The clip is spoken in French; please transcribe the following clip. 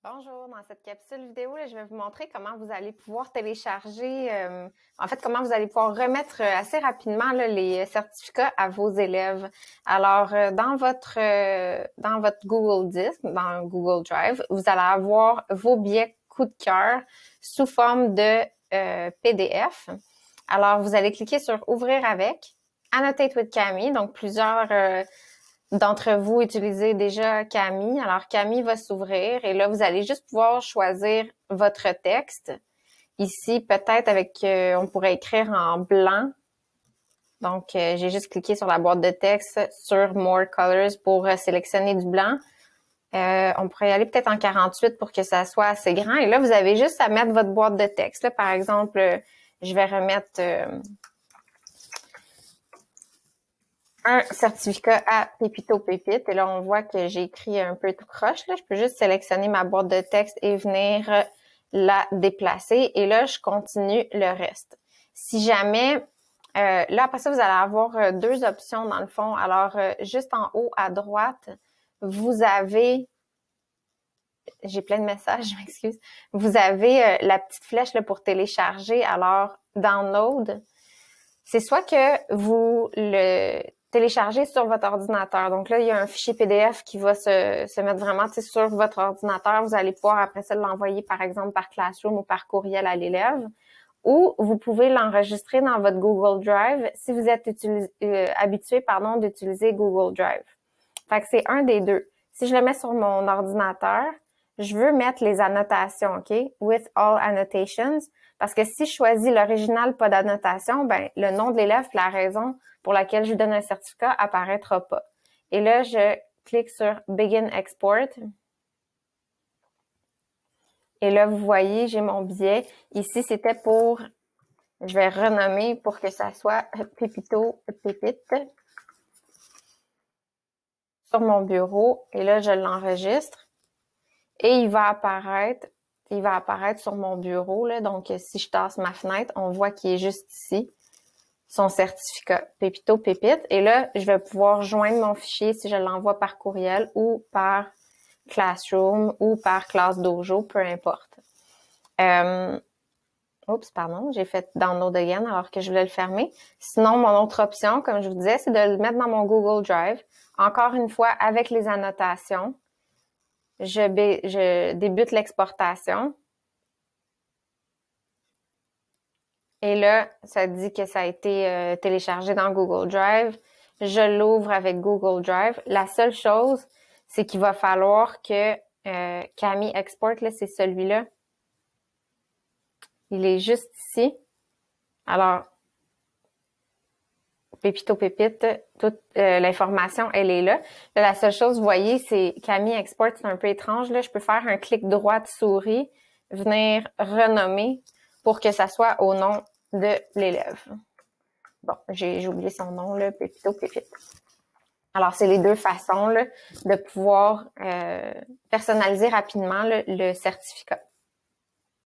Bonjour, dans cette capsule vidéo, là, je vais vous montrer comment vous allez pouvoir télécharger, comment vous allez pouvoir remettre assez rapidement là, les certificats à vos élèves. Alors, dans votre Google Disc, dans Google Drive, vous allez avoir vos billets coup de cœur sous forme de PDF. Alors, vous allez cliquer sur Ouvrir avec, Annotate with Camille, donc plusieurs d'entre vous utilisez déjà Camille. Alors, Camille va s'ouvrir et là, vous allez juste pouvoir choisir votre texte. Ici, peut-être on pourrait écrire en blanc. Donc, j'ai juste cliqué sur la boîte de texte sur More Colors pour sélectionner du blanc. On pourrait y aller peut-être en 48 pour que ça soit assez grand. Et là, vous avez juste à mettre votre boîte de texte. Là, par exemple, je vais remettre un certificat à Pépito Pépite. Et là, on voit que j'ai écrit un peu tout croche. Là. Je peux juste sélectionner ma boîte de texte et venir la déplacer. Et là, je continue le reste. Si jamais, là, après ça, vous allez avoir deux options dans le fond. Alors, juste en haut à droite, vous avez... J'ai plein de messages, je m'excuse. Vous avez la petite flèche là, pour télécharger. Alors, Download, c'est soit que vous le téléchargez sur votre ordinateur. Donc là, il y a un fichier PDF qui va se mettre vraiment sur votre ordinateur. Vous allez pouvoir après ça l'envoyer, par exemple, par Classroom ou par courriel à l'élève. Ou vous pouvez l'enregistrer dans votre Google Drive si vous êtes habitué d'utiliser Google Drive. Fait que c'est un des deux. Si je le mets sur mon ordinateur, je veux mettre les annotations, OK? With all annotations. Parce que si je choisis l'original, pas d'annotation, ben le nom de l'élève et la raison pour laquelle je lui donne un certificat apparaîtra pas. Et là, je clique sur Begin Export. Et là, vous voyez, j'ai mon billet. Ici, c'était pour, je vais renommer pour que ça soit Pépito Pépite sur mon bureau. Et là, je l'enregistre. Et il va apparaître sur mon bureau. Là. Donc, si je tasse ma fenêtre, on voit qu'il est juste ici, son certificat Pépito Pépite. Et là, je vais pouvoir joindre mon fichier si je l'envoie par courriel ou par Classroom ou par Classe Dojo, peu importe. Oups, pardon, j'ai fait Download Again alors que je voulais le fermer. Sinon, mon autre option, comme je vous disais, c'est de le mettre dans mon Google Drive. Encore une fois, avec les annotations. Je débute l'exportation. Et là, ça dit que ça a été téléchargé dans Google Drive. Je l'ouvre avec Google Drive. La seule chose, c'est qu'il va falloir que Camille Export, là, c'est celui-là. Il est juste ici. Alors, Pépito Pépite, toute l'information, elle est là. Là. La seule chose, vous voyez, c'est Camille Export, c'est un peu étrange. Là, je peux faire un clic droit de souris, venir renommer pour que ça soit au nom de l'élève. Bon, j'ai oublié son nom, là, Pépito Pépite. Alors, c'est les deux façons là, de pouvoir personnaliser rapidement le certificat.